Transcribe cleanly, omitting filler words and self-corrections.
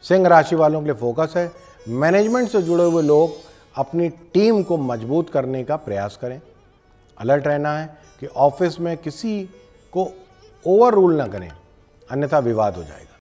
सिंह राशि वालों के लिए फोकस है। मैनेजमेंट से जुड़े हुए लोग अपनी टीम को मजबूत करने का प्रयास करें। अलर्ट रहना है कि ऑफिस में किसी को ओवर रूल ना करें, अन्यथा विवाद हो जाएगा।